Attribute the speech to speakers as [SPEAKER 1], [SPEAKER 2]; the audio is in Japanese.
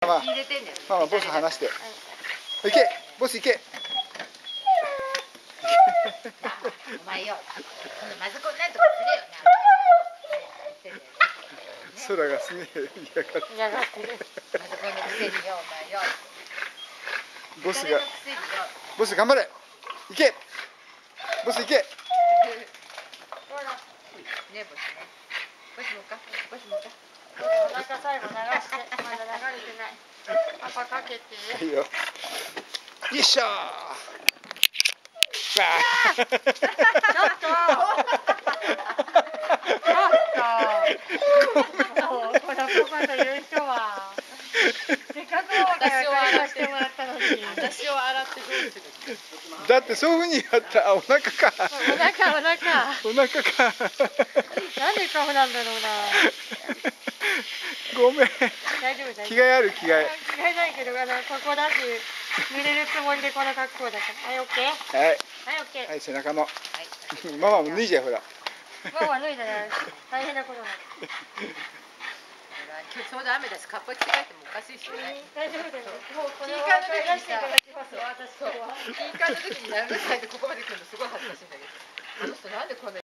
[SPEAKER 1] 入れてんねん。ママボス離して。行け、ボス行け。
[SPEAKER 2] お前よ、まずこんなんとかすれよな。
[SPEAKER 1] 空がすげえ
[SPEAKER 2] 嫌がってる。まずこのくせによ、お前よ。
[SPEAKER 1] ボスが、ボス頑張れ。行け。ボス行け。
[SPEAKER 2] ほら。ね、ボスね。ボスもか、ボスもか。お腹最後流して、まだ流れてない。パパかけて。
[SPEAKER 1] いいよ。よいしょー。
[SPEAKER 2] ちょっと。このパパという人は。せっかく私を洗ってもらったのに。私を洗ってどうする。
[SPEAKER 1] だってそういうふうにやったらお腹か。
[SPEAKER 2] お腹。
[SPEAKER 1] お腹か。
[SPEAKER 2] なんで顔なんだろうな。
[SPEAKER 1] ごめん。
[SPEAKER 2] 大丈夫。
[SPEAKER 1] 着替えある着替え。
[SPEAKER 2] 着替えないけど、ここだし、濡れるつもりでこの格好だから。はい、オッケー。
[SPEAKER 1] はい。
[SPEAKER 2] はい、オッケー。
[SPEAKER 1] はい、背中も。ママも脱いじゃうほら。
[SPEAKER 2] ママ脱いだら大変なことになる。今日ちょうど雨だし、カッパ着替えてもおかしいしね。大丈夫です。もうこれは出していただきます。私は。キーカーの時に7歳でここまで来るのすごい恥ずかしいんだけど。あの人なんでこんな